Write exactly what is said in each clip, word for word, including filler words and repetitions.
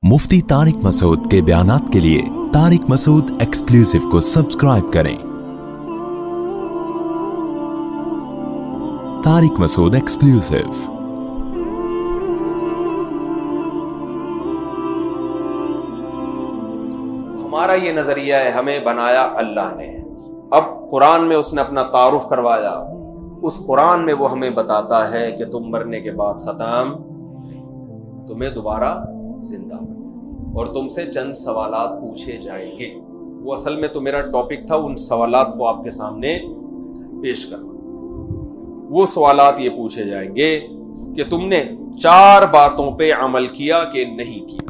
मुफ्ती तारिक मसूद के बयानात के लिए तारिक मसूद एक्सक्लूसिव को सब्सक्राइब करें। तारिक मसूद एक्सक्लूसिव। हमारा ये नजरिया है, हमें बनाया अल्लाह ने। अब कुरान में उसने अपना तारुफ करवाया। उस कुरान में वो हमें बताता है कि तुम मरने के बाद खत्म, तुम्हें दोबारा जिंदा और तुमसे चंद सवालात पूछे जाएंगे। वो असल में तो मेरा टॉपिक था उन सवालात को आपके सामने पेश करना। वो सवालात ये पूछे जाएंगे कि तुमने चार बातों पे अमल किया कि नहीं किया।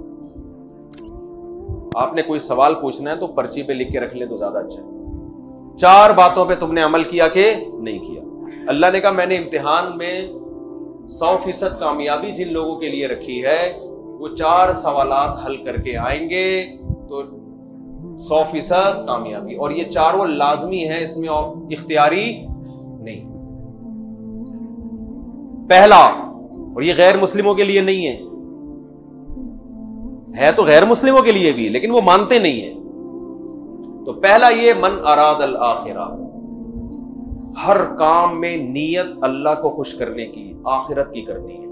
आपने कोई सवाल पूछना है तो पर्ची पे लिख के रख ले तो ज्यादा अच्छा है। चार बातों पे तुमने अमल किया कि नहीं किया। अल्लाह ने कहा मैंने इम्तिहान में सौ फीसद कामयाबी जिन लोगों के लिए रखी है वो चार सवालात हल करके आएंगे तो सौ फीसद कामयाबी। और ये चारों लाजमी है, इसमें और इख्तियारी नहीं। पहला, और ये गैर मुस्लिमों के लिए नहीं है, है तो गैर मुस्लिमों के लिए भी, लेकिन वो मानते नहीं है। तो पहला ये, मन अराद अल आखिरा, हर काम में नीयत अल्लाह को खुश करने की, आखिरत की करनी है।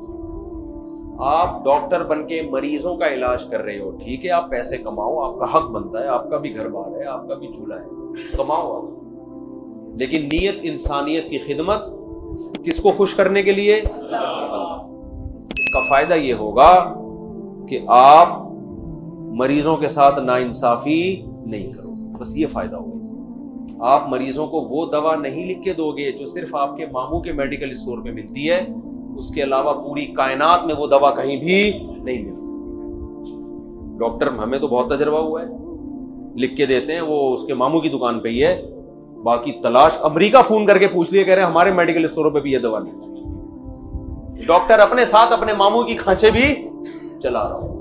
आप डॉक्टर बनके मरीजों का इलाज कर रहे हो, ठीक है, आप पैसे कमाओ, आपका हक बनता है, आपका भी घर बार है, आपका भी चूल्हा है, कमाओ आप, लेकिन नीयत इंसानियत की खिदमत, किसको खुश करने के लिए? इसका फायदा ये होगा कि आप मरीजों के साथ नाइंसाफी नहीं करो, बस ये फायदा होगा इसका। आप मरीजों को वो दवा नहीं लिख के दोगे जो सिर्फ आपके मामू के मेडिकल स्टोर पे मिलती है, उसके अलावा पूरी कायनात में वो दवा कहीं भी नहीं मिलती। डॉक्टर, हमें तो बहुत तजर्बा हुआ है, लिख के देते हैं, वो उसके मामू की दुकान पे ही है, बाकी तलाश अमेरिका फोन करके पूछ लिए, कह रहे हैं हमारे मेडिकल स्टोरों पे भी ये दवा नहीं। डॉक्टर अपने साथ अपने मामू की खांचे भी चला रहा हो।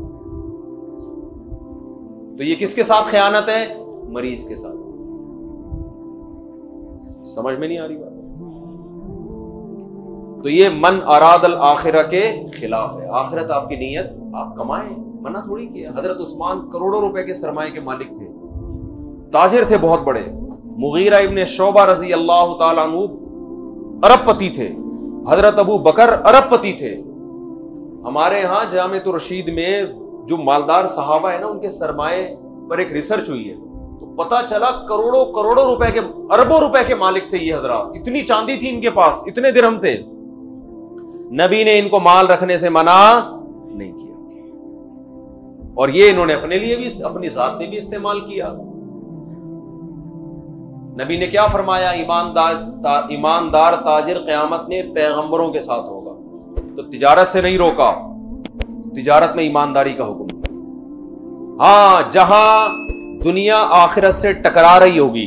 तो ये किसके साथ खयानत है? मरीज के साथ। समझ में नहीं आ रही बात? तो ये मन अरादल आखिरा के खिलाफ है। आखिरत आपकी नीयत, आप कमाएं, मना थोड़ी किया। हजरत उस्मान करोड़ों रुपए के सरमाए के मालिक थे, ताजिर थे बहुत बड़े। मुगीरा इब्ने शोबा रजी अल्लाह ताला अन्हु अरबपति थे। हजरत अबू बकर अरबपति थे। हमारे यहाँ जामे रशीद में जो मालदार सहाबा है ना, उनके सरमाए पर एक रिसर्च हुई है तो पता चला करोड़ों करोड़ों रुपए के, अरबों रुपए के मालिक थे ये हजरात। इतनी चांदी थी इनके पास, इतने दिरहम थे। नबी ने इनको माल रखने से मना नहीं किया और ये इन्होंने अपने लिए भी, अपनी जात में भी इस्तेमाल किया। नबी ने क्या फरमाया? ईमानदार ता, ईमानदार ताजिर क़यामत में पैगंबरों के साथ होगा। तो तिजारत से नहीं रोका, तिजारत में ईमानदारी का हुक्म दिया। हाँ, जहां दुनिया आखिरत से टकरा रही होगी,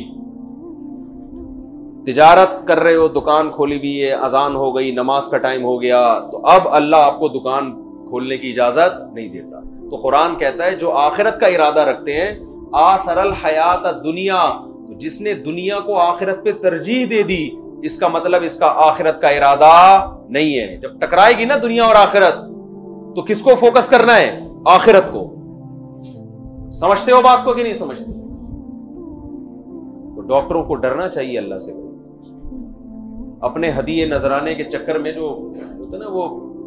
तिजारत कर रहे हो, दुकान खोली भी है, अजान हो गई, नमाज का टाइम हो गया, तो अब अल्लाह आपको दुकान खोलने की इजाजत नहीं देता। तो कुरान कहता है जो आखिरत का इरादा रखते हैं, आसरल हयात दुनिया, तो जिसने दुनिया को आखिरत पे तरजीह दे दी, इसका मतलब इसका आखिरत का इरादा नहीं है। जब टकराएगी ना दुनिया और आखिरत, तो किसको फोकस करना है? आखिरत को। समझते हो बात को कि नहीं समझते? तो डॉक्टरों को डरना चाहिए अल्लाह से। अपने हदीये नजराने के चक्कर में जो होते ना, वो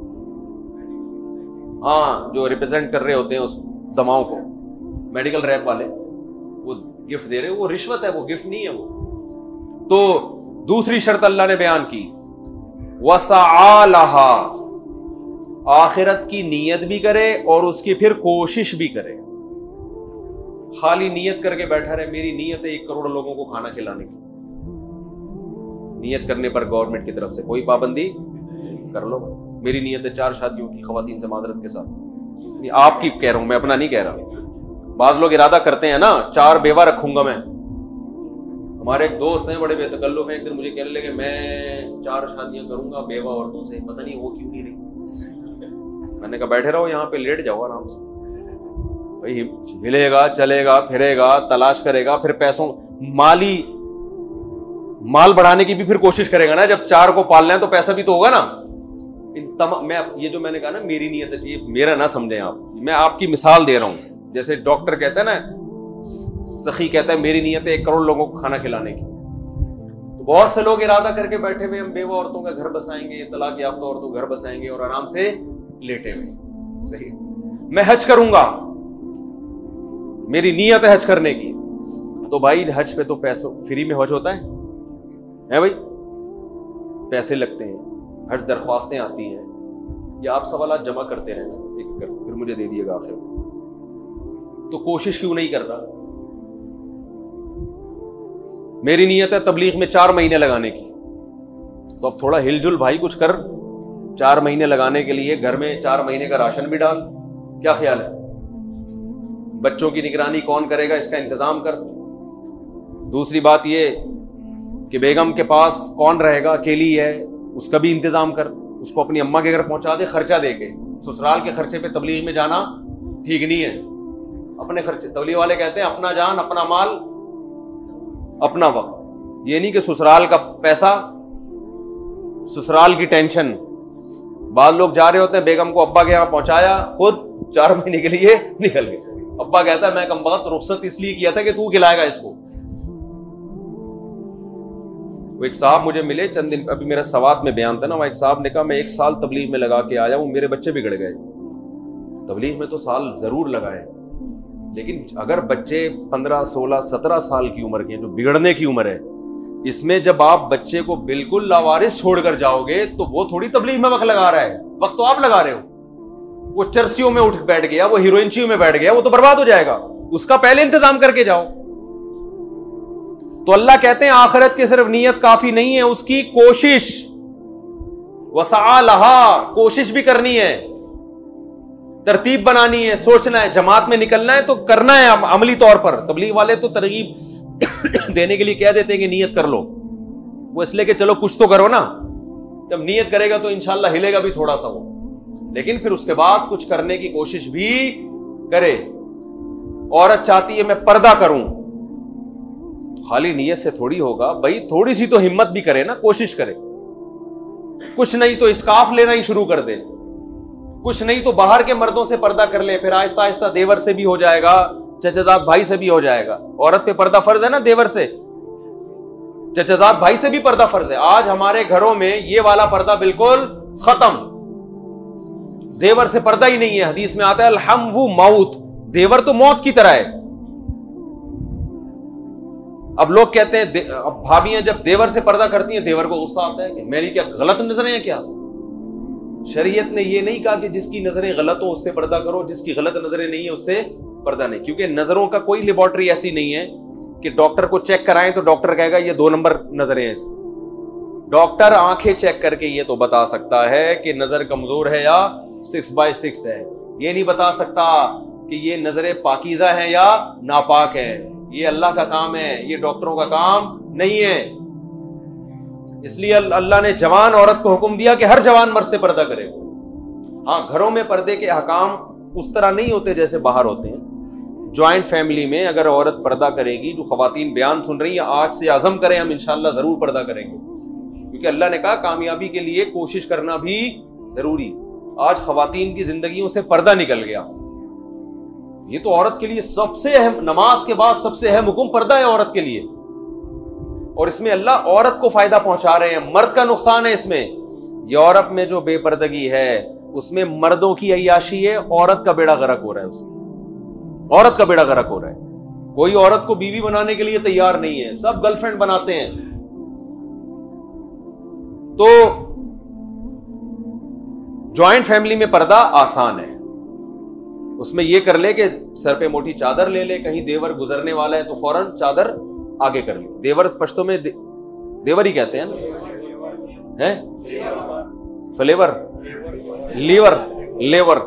हाँ जो रिप्रेजेंट कर रहे होते हैं उस दवाओं को, मेडिकल रैप वाले, वो गिफ्ट दे रहे हो, वो रिश्वत है, वो गिफ्ट नहीं है वो। तो दूसरी शर्त अल्लाह ने बयान की, वसआलहा, आखिरत की नीयत भी करे और उसकी फिर कोशिश भी करे। खाली नीयत करके बैठा रहे, मेरी नीयत है एक करोड़ लोगों को खाना खिलाने की, नियत करने पर गवर्नमेंट की तरफ से कोई पाबंदी कर लो। मेरी नियत है चार शादियों की खवातीन से माजरत के साथ, आपकी कह रहा हूं मैं, अपना नहीं कह रहा। बाज लोग इरादा करते हैं ना, चार बेवा रखूंगा मैं। हमारे एक दोस्त हैं बड़े बेतकल्लुफ हैं, एक दिन मुझे कहने लगे मैं चार शादियां करूंगा बेवा औरतों से, पता नहीं वो क्यों नहीं रही। मैंने कहा बैठे रहो यहाँ पे, लेट जाओ आराम से। भाई हिलेगा, चलेगा, फिरेगा, तलाश करेगा, फिर पैसों, माली माल बढ़ाने की भी फिर कोशिश करेगा ना। जब चार को पालना है तो पैसा भी तो होगा ना। इन तमाम, मैं ये जो मैंने कहा ना मेरी नीयत है, ये मेरा ना समझें आप, मैं आपकी मिसाल दे रहा हूं। जैसे डॉक्टर कहता है ना, सखी कहता है मेरी नीयत है एक करोड़ लोगों को खाना खिलाने की, तो बहुत से लोग इरादा करके बैठे हुए हम बेवा औरतों का घर बसाएंगे, तलाक याफ्ता औरतों का घर बसाएंगे और आराम से लेटे हुए। सही, मैं हज करूंगा, मेरी नीयत है हज करने की, तो भाई हज पे तो पैसों फ्री में हज होता है, है भाई, पैसे लगते हैं, हज दरख्वास्तें आती हैं, या आप सवाल जमा करते रहना एक कर, फिर मुझे दे दिएगा आखिर में। तो कोशिश क्यों नहीं कर रहा? मेरी नीयत है तबलीग में चार महीने लगाने की, तो अब थोड़ा हिलजुल भाई कुछ कर, चार महीने लगाने के लिए घर में चार महीने का राशन भी डाल। क्या ख्याल है? बच्चों की निगरानी कौन करेगा, इसका इंतजाम कर। दूसरी बात ये कि बेगम के पास कौन रहेगा, अकेली है, उसका भी इंतजाम कर, उसको अपनी अम्मा के घर पहुंचा दे खर्चा दे के। ससुराल के खर्चे पे तबलीग में जाना ठीक नहीं है। अपने खर्चे, तबलीग वाले कहते हैं अपना जान अपना माल अपना वक्त। ये नहीं कि ससुराल का पैसा, ससुराल की टेंशन। बाद लोग जा रहे होते हैं, बेगम को अब्बा के यहाँ पहुंचाया, खुद चार महीने के लिए निकल गए। अब्बा कहता है मैं कमबख्त रुखसत इसलिए किया था कि तू खिलाएगा इसको। वो एक साहब मुझे मिले चंद दिन, अभी मेरा सवात में बयान था ना, वहाँ एक साहब ने कहा मैं एक साल तबलीग में लगा के आया हूँ, मेरे बच्चे बिगड़ गए। तबलीग में तो साल जरूर लगाए, लेकिन अगर बच्चे पंद्रह सोलह सत्रह साल की उम्र के हैं, जो बिगड़ने की उम्र है, इसमें जब आप बच्चे को बिल्कुल लावारिस छोड़कर जाओगे तो वो थोड़ी तबलीग में वक्त लगा रहा है, वक्त तो आप लगा रहे हो। वो चर्सियों में उठ बैठ गया, वो हीरोइनचियों में बैठ गया, वो तो बर्बाद हो जाएगा। उसका पहले इंतजाम करके जाओ। तो अल्लाह कहते हैं आखिरत की सिर्फ नीयत काफी नहीं है, उसकी कोशिश, वसा लहा, कोशिश भी करनी है, तरतीब बनानी है, सोचना है, जमात में निकलना है तो करना है अमली तौर पर। तबलीग वाले तो तरगीब देने के लिए कह देते हैं कि नीयत कर लो, वो इसलिए कि चलो कुछ तो करो ना। जब नीयत करेगा तो इंशाल्लाह हिलेगा भी थोड़ा सा वो, लेकिन फिर उसके बाद कुछ करने की कोशिश भी करे। औरत चाहती है मैं पर्दा करूं, तो खाली नीयत से थोड़ी होगा भाई, थोड़ी सी तो हिम्मत भी करे ना, कोशिश करे। कुछ नहीं तो स्कार्फ लेना ही शुरू कर दे, कुछ नहीं तो बाहर के मर्दों से पर्दा कर ले, फिर आहिस्ता आहिस्ता देवर से भी हो जाएगा, चचाजाद भाई से भी हो जाएगा। औरत पे पर्दा फर्ज है ना, देवर से, चचाजाद भाई से भी पर्दा फर्ज है। आज हमारे घरों में ये वाला पर्दा बिल्कुल खत्म, देवर से पर्दा ही नहीं है। हदीस में आता है अलहम्वु मौत, देवर तो मौत की तरह है। अब लोग कहते हैं, अब भाभियां जब देवर से पर्दा करती हैं, देवर को गुस्सा आता है कि मेरी क्या गलत नजरें हैं क्या? शरीयत ने यह नहीं कहा कि जिसकी नजरें गलत हो उससे पर्दा करो, जिसकी गलत नजरें नहीं है उससे पर्दा नहीं। क्योंकि नजरों का कोई लेबोरेटरी ऐसी नहीं है कि डॉक्टर को चेक कराएं तो डॉक्टर कहेगा ये दो नंबर नजरें हैं इसकी। डॉक्टर आंखें चेक करके ये तो बता सकता है कि नजर कमजोर है या सिक्स बाय सिक्स है। ये नहीं बता सकता कि ये नजरें पाकीज़ा है या नापाक है। ये अल्लाह का काम है, ये डॉक्टरों का काम नहीं है। इसलिए अल्लाह ने जवान औरत को हुक्म दिया कि हर जवान मर्द से पर्दा करे। हाँ, घरों में पर्दे के अहकाम उस तरह नहीं होते जैसे बाहर होते हैं। ज्वाइंट फैमिली में अगर औरत पर्दा करेगी, जो खवातीन बयान सुन रही है, आज से आज़म करें हम इंशाअल्लाह जरूर पर्दा करेंगे, क्योंकि अल्लाह ने कहा कामयाबी के लिए कोशिश करना भी जरूरी। आज खवातीन की जिंदगियों से पर्दा निकल गया। ये तो औरत के लिए सबसे अहम, नमाज के बाद सबसे अहम हुक्म पर्दा है औरत के लिए, और इसमें अल्लाह औरत को फायदा पहुंचा रहे हैं, मर्द का नुकसान है इसमें। यूरोप में जो बेपर्दगी है उसमें मर्दों की अय्याशी है, औरत का बेड़ा गर्क हो रहा है, उसमें औरत का बेड़ा गर्क हो रहा है। कोई औरत को बीवी बनाने के लिए तैयार नहीं है, सब गर्लफ्रेंड बनाते हैं। तो ज्वाइंट फैमिली में पर्दा आसान है, उसमें यह कर ले कि सर पे मोटी चादर ले ले, कहीं देवर गुजरने वाला है तो फौरन चादर आगे कर ले। देवर पश्तो में दे, देवर ही कहते हैं ना, हैं? Flavour, liver, lever.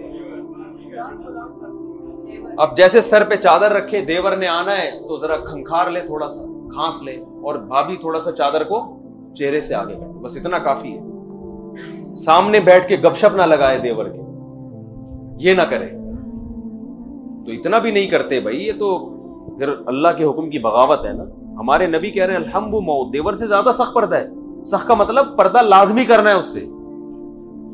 अब जैसे सर पे चादर रखे, देवर ने आना है तो जरा खंखार ले, थोड़ा सा खांस ले, और भाभी थोड़ा सा चादर को चेहरे से आगे कर, बस इतना काफी है। सामने बैठ के गपशप ना लगाए देवर के, ये ना करे। तो इतना भी नहीं करते भाई, ये तो फिर अल्लाह के हुक्म की बगावत है ना। हमारे नबी कह रहे हैं अलहम्वु मौत, देवर से ज्यादा सख्त पर्दा है। सख्त का मतलब पर्दा लाजमी करना है उससे।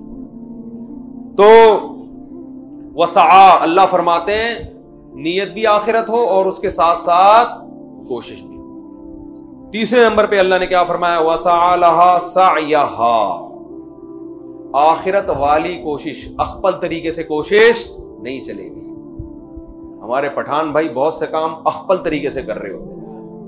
तो वसा, अल्लाह फरमाते हैं नीयत भी आखिरत हो और उसके साथ साथ कोशिश भी। तीसरे नंबर पे अल्लाह ने क्या फरमाया, वसा लहा सायहा, आखिरत वाली कोशिश, अख्पल तरीके से कोशिश नहीं चलेगी। हमारे पठान भाई बहुत से काम अख्पल तरीके से कर रहे होते हैं।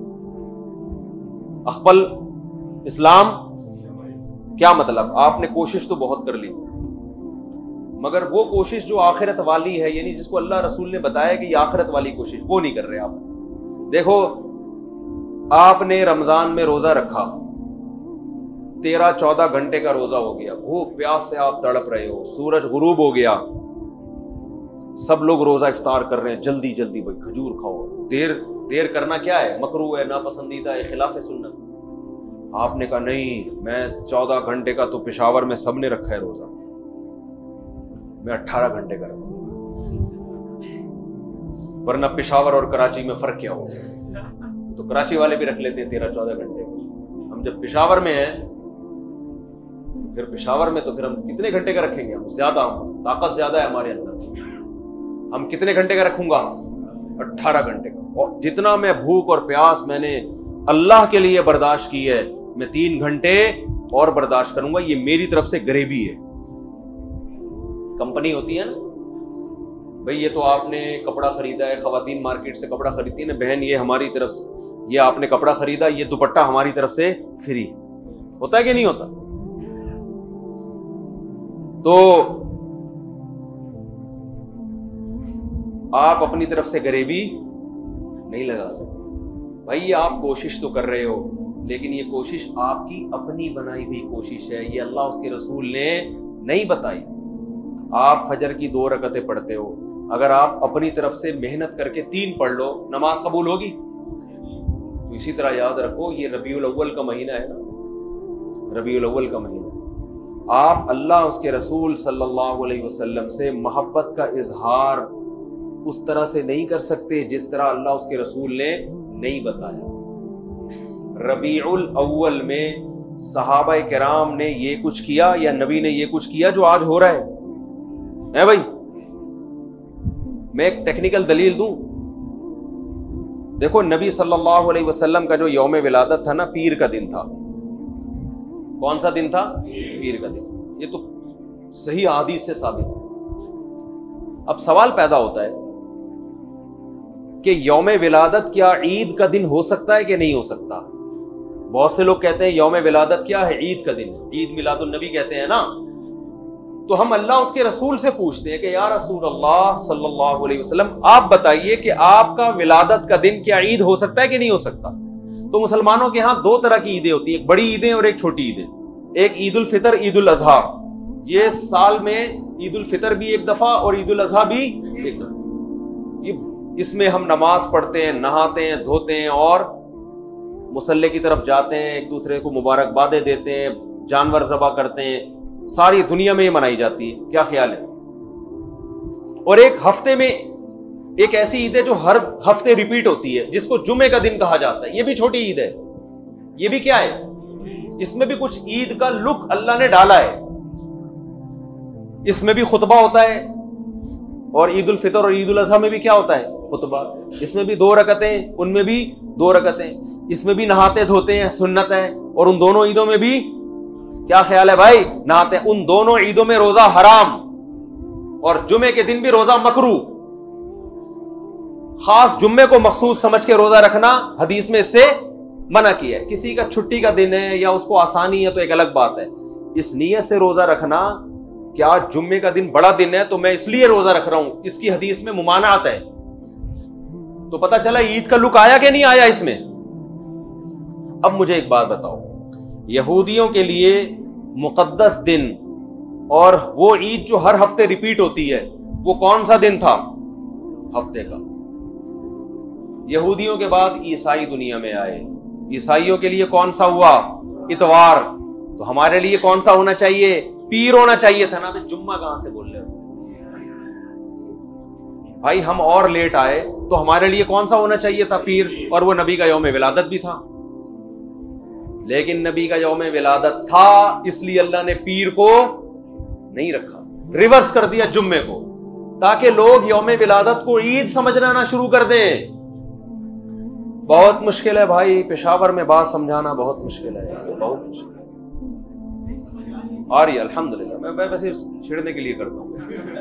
अख्पल इस्लाम क्या मतलब, आपने कोशिश तो बहुत कर ली, मगर वो कोशिश जो आखिरत वाली है, यानी जिसको अल्लाह रसूल ने बताया कि ये आखिरत वाली कोशिश, वो नहीं कर रहे आप। देखो, आपने रमजान में रोजा रखा, तेरह चौदह घंटे का रोजा हो गया, भूख प्यास से आप तड़प रहे हो, सूरज गुरूब हो गया, सब लोग रोजा इफ्तार कर रहे हैं, जल्दी जल्दी भाई खजूर खाओ। देर देर करना क्या है, मकरूह है, नापसंदीदा है, खिलाफ सुन्नत। आपने कहा नहीं, मैं चौदह घंटे का तो पेशावर में सबने रखा है रोजा, मैं अट्ठारह घंटे का रखूंगा, वरना पेशावर और कराची में फर्क क्या हो, तो कराची वाले भी रख लेते हैं तेरह चौदह घंटे। हम जब पेशावर में हैं, फिर पेशावर में तो फिर हम कितने घंटे का रखेंगे, हम ज्यादा, ताकत ज्यादा है हमारे अंदर, हम कितने घंटे का रखूंगा, अट्ठारह घंटे का। और जितना मैं भूख और प्यास मैंने अल्लाह के लिए बर्दाश्त की है, मैं तीन घंटे और बर्दाश्त करूंगा, ये मेरी तरफ से गरीबी है। कंपनी होती है ना भाई, ये तो आपने कपड़ा खरीदा है, खवातीन मार्केट से कपड़ा खरीदती है ना, बहन ये हमारी तरफ से, ये आपने कपड़ा खरीदा, ये दुपट्टा हमारी तरफ से फ्री, होता है कि नहीं होता? तो आप अपनी तरफ से गरीबी नहीं लगा सकते भाई, ये आप कोशिश तो कर रहे हो, लेकिन ये कोशिश आपकी अपनी बनाई हुई कोशिश है, ये अल्लाह उसके रसूल ने नहीं बताई। आप फजर की दो रकतें पढ़ते हो, अगर आप अपनी तरफ से मेहनत करके तीन पढ़ लो, नमाज कबूल होगी? तो इसी तरह याद रखो, ये रबीउल अव्वल का महीना है ना, रबीउल अव्वल का महीना, आप अल्लाह उसके रसूल सल्लल्लाहु अलैहि वसल्लम से मोहब्बत का इजहार उस तरह से नहीं कर सकते जिस तरह अल्लाह उसके रसूल ने नहीं बताया। रबीउल अव्वल में सहाबा किराम ने ये कुछ किया या नबी ने ये कुछ किया जो आज हो रहा है, है भाई? मैं एक टेक्निकल दलील दूं, देखो नबी सल्लल्लाहु अलैहि वसल्लम का जो यौम विलादत था ना, पीर का दिन था। कौन सा दिन था? पीर का दिन। ये तो सही हदीस से साबित है। अब सवाल पैदा होता है कि यौम विलादत क्या ईद का दिन हो सकता है कि नहीं हो सकता? बहुत से लोग कहते हैं यौम विलादत क्या है, ईद का दिन, ईद मिलादुन नबी कहते हैं ना। तो हम अल्लाह उसके रसूल से पूछते हैं कि या रसूल अल्लाह सल्लल्लाहु अलैहि वसल्लम, आप बताइए कि आपका विलादत का दिन क्या ईद हो सकता है कि नहीं हो सकता? तो मुसलमानों के यहाँ दो तरह की ईदें होती है, एक बड़ी ईदें और एक छोटी ईदें। एक ईद उल फितर, ईद उल अजहा, ये साल में ईद उल फितर भी एक दफा और ईद उल अजहा भी एक दफा। ये इसमें हम नमाज पढ़ते हैं, नहाते हैं, धोते हैं और मुसल्ले की तरफ जाते हैं, एक दूसरे को मुबारकबादें देते हैं, जानवर ज़बह करते हैं। सारी दुनिया में ये मनाई जाती है, क्या ख्याल है? और एक हफ्ते में एक ऐसी ईद है जो हर हफ्ते रिपीट होती है, जिसको जुमे का दिन कहा जाता है। ये भी छोटी ईद है। ये भी क्या है? इसमें भी कुछ ईद का लुक अल्लाह ने डाला है। इसमें भी खुतबा होता है, और ईद उल फितर और ईद उल अज़हा में भी क्या होता है? खुतबा। इसमें भी दो रकतें, उनमें भी दो रकतें। इसमें भी नहाते धोते हैं, सुन्नत है। और उन दोनों ईदों में भी क्या ख्याल है भाई? नहाते। उन दोनों ईदों में रोजा हराम, और जुमे के दिन भी रोजा मकरू। खास जुम्मे को मखसूस समझ के रोजा रखना हदीस में इससे मना किया है। किसी का छुट्टी का दिन है या उसको आसानी है तो एक अलग बात है। इस नीयत से रोजा रखना, क्या जुम्मे का दिन बड़ा दिन है तो मैं इसलिए रोजा रख रहा हूं, इसकी हदीस में मुमानात है। तो पता चला ईद का लुक आया कि नहीं आया इसमें। अब मुझे एक बात बताओ, यहूदियों के लिए मुकद्दस दिन और वो ईद जो हर हफ्ते रिपीट होती है, वो कौन सा दिन था हफ्ते का? यहूदियों के बाद ईसाई दुनिया में आए। ईसाइयों के लिए कौन सा हुआ? इतवार। तो हमारे लिए कौन सा होना चाहिए? पीर होना चाहिए था ना। अबे जुम्मा कहां से बोल रहे हो भाई? हम और लेट आए तो हमारे लिए कौन सा होना चाहिए था? पीर। और वो नबी का यौम विलादत भी था। लेकिन नबी का यौम विलादत था, इसलिए अल्लाह ने पीर को नहीं रखा। रिवर्स कर दिया जुम्मे को, ताकि लोग यौम विलादत को ईद समझना ना शुरू कर दें। बहुत मुश्किल है भाई, पेशावर में बात समझाना बहुत मुश्किल है, बहुत मुश्किल है। आ रही है अल्हम्दुलिल्लाह, मैं मैं वैसे छेड़ने के लिए करता हूँ,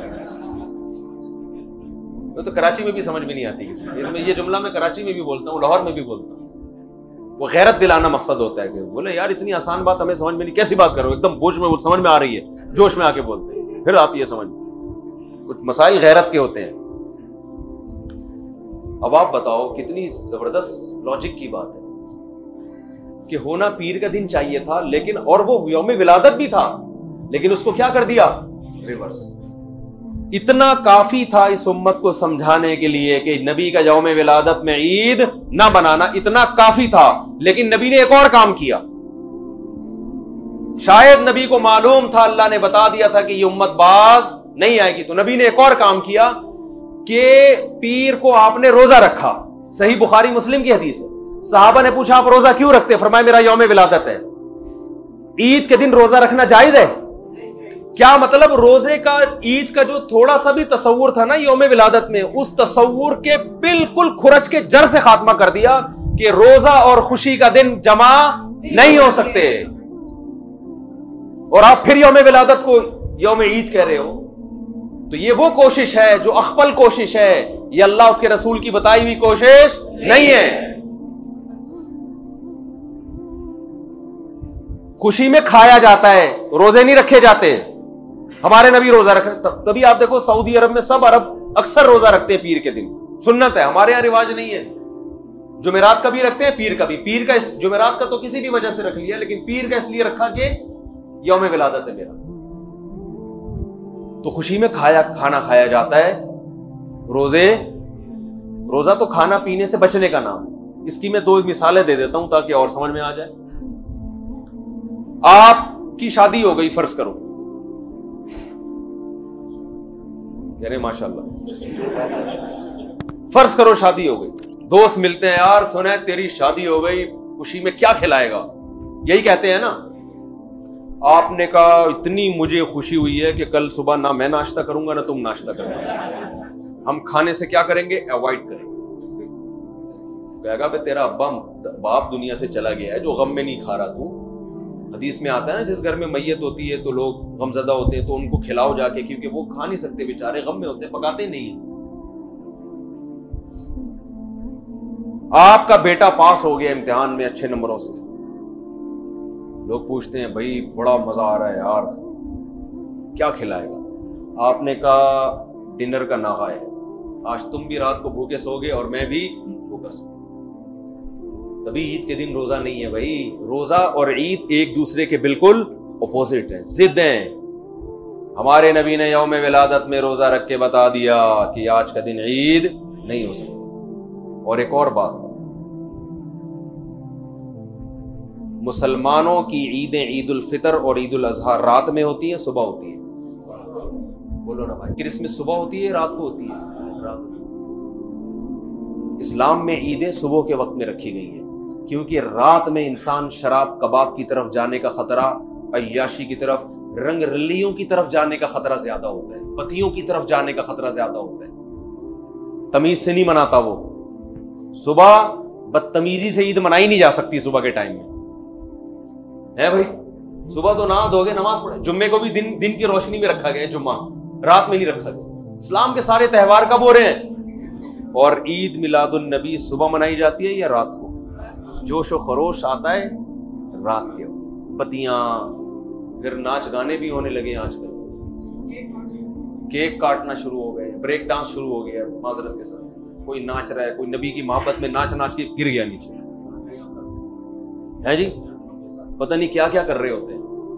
मैं तो कराची में भी समझ में नहीं आती किसी में। ये जुमला मैं कराची में भी बोलता हूँ, लाहौर में भी बोलता हूँ। वो गैरत दिलाना मकसद होता है कि बोले यार इतनी आसान बात हमें समझ में नहीं, कैसी बात करो, एकदम बोझ में समझ में आ रही है, जोश में आके बोलते हैं, फिर आती है समझ में। कुछ मसाइल गैरत के होते हैं। अब आप बताओ कितनी जबरदस्त लॉजिक की बात है कि होना पीर का दिन चाहिए था, लेकिन और वो यौम विलादत भी था, लेकिन उसको क्या कर दिया, रिवर्स। इतना काफी था इस उम्मत को समझाने के लिए कि नबी का यौम विलादत में ईद ना बनाना, इतना काफी था, लेकिन नबी ने एक और काम किया। शायद नबी को मालूम था, अल्लाह ने बता दिया था कि ये उम्मत बाज नहीं आएगी, तो नबी ने एक और काम किया कि पीर को आपने रोजा रखा। सही बुखारी मुस्लिम की हदीस है। साहबा ने पूछा आप रोजा क्यों रखते? फरमाया मेरा यौम विलादत है। ईद के दिन रोजा रखना जायज है? क्या मतलब, रोजे का, ईद का जो थोड़ा सा भी तस्वुर था ना यौम विलादत में, उस तस्वुर के बिल्कुल खुरच के जड़ से खात्मा कर दिया कि रोजा और खुशी का दिन जमा नहीं हो सकते। और आप फिर यौम विलादत को यौम ईद कह रहे हो। तो ये वो कोशिश है जो अख्पल कोशिश है, ये अल्लाह उसके रसूल की बताई हुई कोशिश नहीं है। खुशी में खाया जाता है, रोजे नहीं रखे जाते। हमारे नबी रोजा रख, तब तभी आप देखो सऊदी अरब में सब अरब अक्सर रोजा रखते हैं पीर के दिन, सुन्नत है। हमारे यहां रिवाज नहीं है। जुमेरात का भी रखते हैं, पीर का भी। पीर का, जुमेरात का तो किसी भी वजह से रख लिया, लेकिन पीर का इसलिए रखा कि यौम विलादत है मेरा। तो खुशी में खाया खाना खाया जाता है। रोजे, रोजा तो खाना पीने से बचने का नाम। इसकी मैं दो मिसालें दे देता हूं ताकि और समझ में आ जाए। आपकी शादी हो गई, फर्ज करो, यानी माशाल्लाह, फर्ज करो शादी हो गई, दोस्त मिलते हैं, यार सुना तेरी शादी हो गई, खुशी में क्या खिलाएगा, यही कहते हैं ना। आपने कहा इतनी मुझे खुशी हुई है कि कल सुबह ना मैं नाश्ता करूंगा ना तुम नाश्ता करोगे, हम खाने से क्या करेंगे, अवॉइड करेंगे। कहेगा भाई तेरा अब्बा बाप दुनिया से चला गया है जो गम में नहीं खा रहा तू। हदीस में आता है ना, जिस घर में मैयत होती है तो लोग गमजदा होते हैं, तो उनको खिलाओ जाके, क्योंकि वो खा नहीं सकते बेचारे, गम में होते हैं, पकाते नहीं है। आपका बेटा पास हो गया इम्तिहान में अच्छे नंबरों से, लोग पूछते हैं भाई बड़ा मजा आ रहा है यार, क्या खिलाएगा? आपने कहा डिनर का नागा है, आज तुम भी रात को भूखे सोगे और मैं भी भूखा सो। तभी ईद के दिन रोजा नहीं है भाई। रोजा और ईद एक दूसरे के बिल्कुल अपोजिट है, जिद हैं। हमारे नबी ने यौम विलादत में रोजा रख के बता दिया कि आज का दिन ईद नहीं हो सकता। और एक और बात, मुसलमानों की ईदें ईद उल फितर और ईद उल अजहा रात में होती है, सुबह होती है? बोलो ना भाई, क्रिसमस सुबह होती है रात को होती है? रात। इस्लाम में ईदें सुबह के वक्त में रखी गई हैं, क्योंकि रात में इंसान शराब कबाब की तरफ जाने का खतरा, अय्याशी की तरफ, रंग रलियों की तरफ जाने का खतरा ज्यादा होता है, पतियों की तरफ जाने का खतरा ज्यादा होता है। तमीज से नहीं मनाता वो। सुबह बदतमीजी से ईद मनाई नहीं जा सकती सुबह के टाइम में, है भाई। सुबह तो नहा धोगे नमाज पढ़े। जुम्मे को भी दिन दिन की रोशनी में रखा गया, जुम्मा रात में ही रखा गया। इस्लाम के सारे त्योहार कब हो रहे हैं? और ईद मिलादुन नबी सुबह मनाई जाती है या रात को? जोश व खरोश आता है रात के, पतियां, फिर नाच गाने भी होने लगे आजकल, केक काटना शुरू हो गए, ब्रेक डांस शुरू हो गया माजरत के साथ। कोई नाच रहा है, कोई नबी की मोहब्बत में नाच नाच के गिर गया नीचे, है जी, पता नहीं क्या क्या कर रहे होते हैं।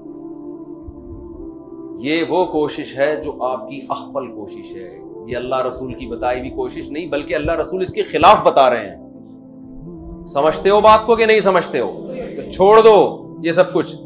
ये वो कोशिश है जो आपकी अख्पल कोशिश है, ये अल्लाह रसूल की बताई हुई कोशिश नहीं, बल्कि अल्लाह रसूल इसके खिलाफ बता रहे हैं। समझते हो बात को कि नहीं समझते हो? तो छोड़ दो ये सब कुछ।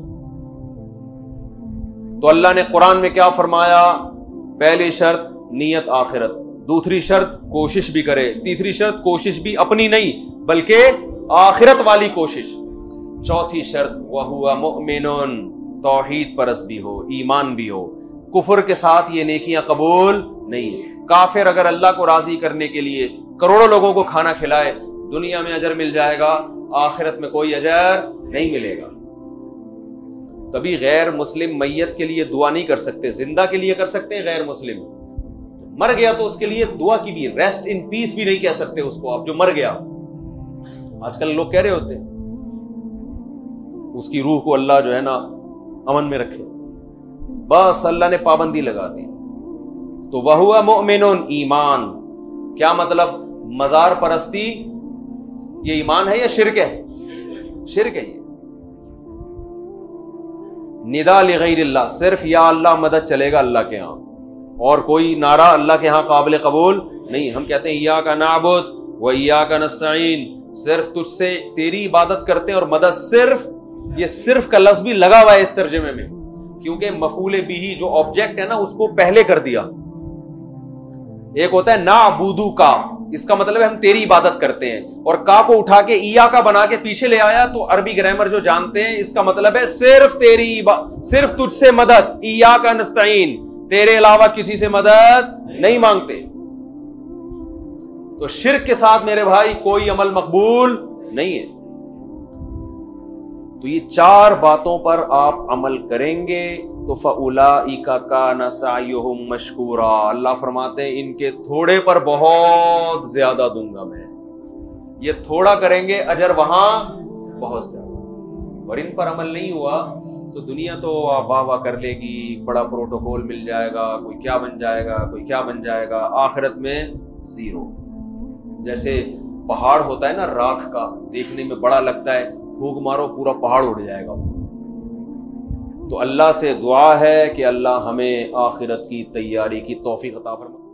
तो अल्लाह ने कुरान में क्या फरमाया? पहली शर्त नीयत आखिरत, दूसरी शर्त कोशिश भी करे, तीसरी शर्त कोशिश भी अपनी नहीं बल्कि आखिरत वाली कोशिश, चौथी शर्त वहुवा मुमिनुन, तौहीद परस भी हो, ईमान भी हो, कुफर के साथ ये नेकियां कबूल नहीं है। काफिर अगर अल्लाह को राजी करने के लिए करोड़ों लोगों को खाना खिलाए, दुनिया में अजर मिल जाएगा, आखिरत में कोई अजर नहीं मिलेगा। तभी गैर मुस्लिम मैयत के लिए दुआ नहीं कर सकते, जिंदा के लिए कर सकते हैं। गैर मुस्लिम मर गया तो उसके लिए दुआ की भी, रेस्ट इन पीस भी नहीं कह सकते उसको आप, जो मर गया। आजकल लोग कह रहे होते हैं उसकी रूह को अल्लाह जो है ना अमन में रखे, बस अल्लाह ने पाबंदी लगा दी। तो वह हुआ मोमिनुन, ईमान। क्या मतलब? मजार परस्ती ये ईमान है या शिरक है? शिरक है। ये निदा लिगैरिल्लाह, सिर्फ या अल्लाह मदद चलेगा अल्लाह के यहां, और कोई नारा अल्लाह के यहां काबिल कबूल नहीं। हम कहते हैं इय्याका नाबुद व इय्याका नस्तईन, सिर्फ तुझसे तेरी इबादत करते हैं और मदद सिर्फ, ये सिर्फ का लफ्ज भी लगा हुआ है इस तर्जुमे में, क्योंकि मफूल बिही जो ऑब्जेक्ट है ना उसको पहले कर दिया। एक होता है नाबुदू का, इसका मतलब है हम तेरी इबादत करते हैं, और का को उठा के इया का बना के पीछे ले आया। तो अरबी ग्रामर जो जानते हैं, इसका मतलब है सिर्फ तेरी, सिर्फ तुझसे मदद, इया का नस्तईन, तेरे अलावा किसी से मदद नहीं मांगते। तो शिर्क के साथ मेरे भाई कोई अमल मकबूल नहीं है। तो ये चार बातों पर आप अमल करेंगे तो फउलाइका काना सायुहुम मशकूरा, अल्लाह फरमाते हैं इनके थोड़े पर बहुत ज्यादा दूंगा मैं। ये थोड़ा करेंगे, अजर वहां बहुत ज्यादा। और इन पर अमल नहीं हुआ तो दुनिया तो वाह वाह कर लेगी, बड़ा प्रोटोकॉल मिल जाएगा, कोई क्या बन जाएगा, कोई क्या बन जाएगा, आखिरत में जीरो। जैसे पहाड़ होता है ना राख का, देखने में बड़ा लगता है, फूंक मारो पूरा पहाड़ उड़ जाएगा। तो अल्लाह से दुआ है कि अल्लाह हमें आखिरत की तैयारी की तौफीक अता फरमाए।